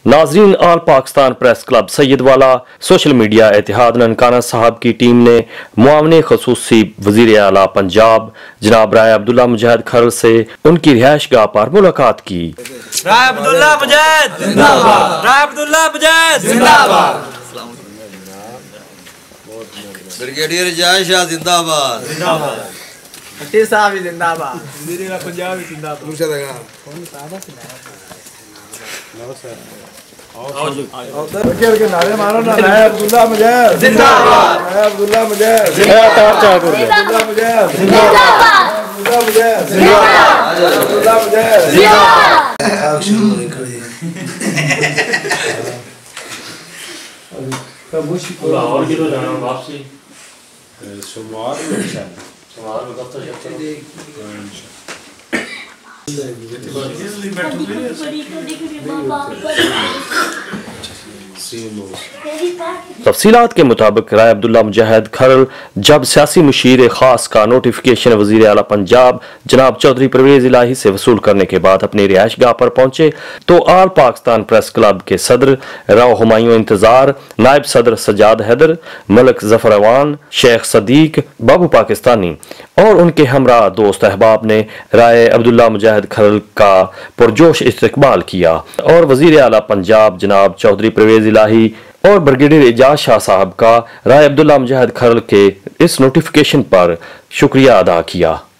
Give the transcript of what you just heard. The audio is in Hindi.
नाजरीन, all Pakistan press club Syedwala social media Ittehad Nankana Sahib की टीम ने मुआवने खसूसी वजीर आला पंजाब जनाब राय अब्दुल्ला मुजाहिद खरल से उनकी रिहाइश गाह पर मुलाकात की। राय अब्दुल्ला मुजाहिद जिंदाबाद, राय अब्दुल्ला मुजाहिद जिंदाबाद, ब्रिगेडियर जय शाह जिंदाबाद, भट्टी साहब जिंदाबाद, वजीर आला पंजाब जिंदाबाद, के नारे मारो ना। राय अब्दुल्ला मुजाहिद जिंदाबाद, राय अब्दुल्ला मुजाहिद जिंदाबाद, अब्दुल्ला मुजाहिद जिंदाबाद, अब्दुल्ला मुजाहिद जिंदाबाद, अब्दुल्ला मुजाहिद जिंदाबाद। और किधर जाना वापसी? सोमवार में कब तफसीलात के मुताबिक राय अब्दुल्ला मुजाहिद खरल जब सियासी मुशीर खास का नोटिफिकेशन वजीर आला पंजाब जनाब चौधरी परवेज इलाही से वसूल करने के बाद अपनी रिहाइश गाह पर पहुंचे तो आल पाकिस्तान प्रेस क्लब के सदर राव हुमायूं इंतजार, नायब सदर सजाद हैदर, मलिक जफर अवान, शेख सदीक, बाबू पाकिस्तानी और उनके हमरा दोस्त अहबाब ने राय अब्दुल्ला मुजाहिद खरल का पुरजोश इस्तकबाल किया और वजीर आला पंजाब जनाब चौधरी परवेज इलाही और ब्रिगेडियर एजाज शाह साहब का राय अब्दुल्ला मुजाहिद खरल के इस नोटिफिकेशन पर शुक्रिया अदा किया।